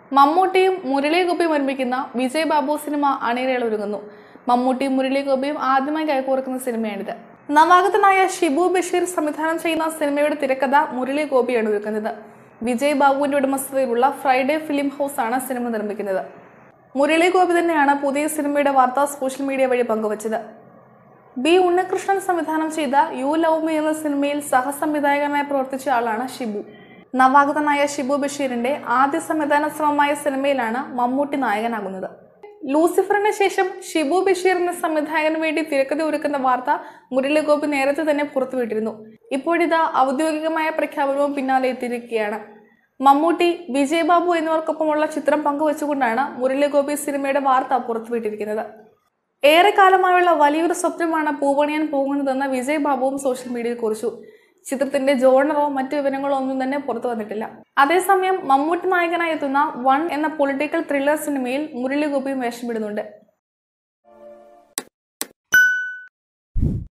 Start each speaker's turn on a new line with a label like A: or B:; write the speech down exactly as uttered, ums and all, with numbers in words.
A: മമ്മൂട്ടിയും മുരളി ഗോപിയും നിർമ്മിക്കുന്ന വിജയ് ബാബു സിനിമ അണിയറയിൽ ഒരുങ്ങുന്നു. മമ്മൂട്ടിയും മുരളി ഗോപിയും ആദ്യമായി കൈകോർക്കുന്ന സിനിമയാണിത്. നവാഗതനായ ഷിബു ബഷീർ സംവിധാനം ചെയ്യുന്ന സിനിമയുടെ തിരക്കഥ മുരളി ഗോപിയാണ് ഒരുക്കുന്നത്. വിജയ് ബാബുവിന്റെ ഉടമസ്ഥതയിലുള്ള ഫ്രൈഡേ ഫിലിം ഹൗസ് ആണ് സിനിമ നിർമ്മിക്കുന്നത്. മുരളി ഗോപി തന്നെയാണ് പുതിയ സിനിമയുടെ വാർത്ത സോഷ്യൽ മീഡിയ വഴി പങ്കുവച്ചത്. ബി ഉണ്ണികൃഷ്ണൻ സംവിധാനം ചെയ്ത യു ലവ് മീ എന്ന സിനിമയിൽ സഹസംവിധായകനായി പ്രവർത്തിച്ച ആളാണ് ഷിബു. നവാഗതനായ ഷിബു ബഷീറിന്റെ ആദ്യ സംവിധാന ശ്രമമായ സിനിമയിലാണ് മമ്മൂട്ടി നായകനാകുന്നത്. ലൂസിഫറിന് ശേഷം ഷിബു ബഷീർ എന്ന സംവിധായകന് വേണ്ടി തിരക്കഥ ഒരുക്കുന്ന വാർത്ത മുരളി ഗോപി നേരത്തെ തന്നെ പുറത്തുവിട്ടിരുന്നു. ഇപ്പോഴിതാ ഔദ്യോഗികമായ പ്രഖ്യാപനവും പിന്നാലെ എത്തിയിരിക്കുകയാണ്. മമ്മൂട്ടി, വിജയ് ബാബു എന്നിവർക്കൊപ്പമുള്ള ചിത്രം പങ്കുവച്ചുകൊണ്ടാണ് മുരളി ഗോപി സിനിമയുടെ വാർത്ത പുറത്തുവിട്ടിരിക്കുന്നത്. ഏറെക്കാലമായുള്ള വലിയൊരു സ്വപ്നമാണ് പൂവണിയാൻ പോകുന്നതെന്ന് വിജയ് ബാബുവും സോഷ്യൽ മീഡിയയിൽ കുറിച്ചു. ചിത്രത്തിന്റെ ജോണറോ മറ്റു വിവരങ്ങളോ ഒന്നും തന്നെ പുറത്തു വന്നിട്ടില്ല. അതേസമയം മമ്മൂട്ടി നായകനായി എത്തുന്ന വൺ എന്ന പൊളിറ്റിക്കൽ ത്രില്ലർ സിനിമയിൽ മുരളി ഗോപിയും വേഷമിടുന്നുണ്ട്.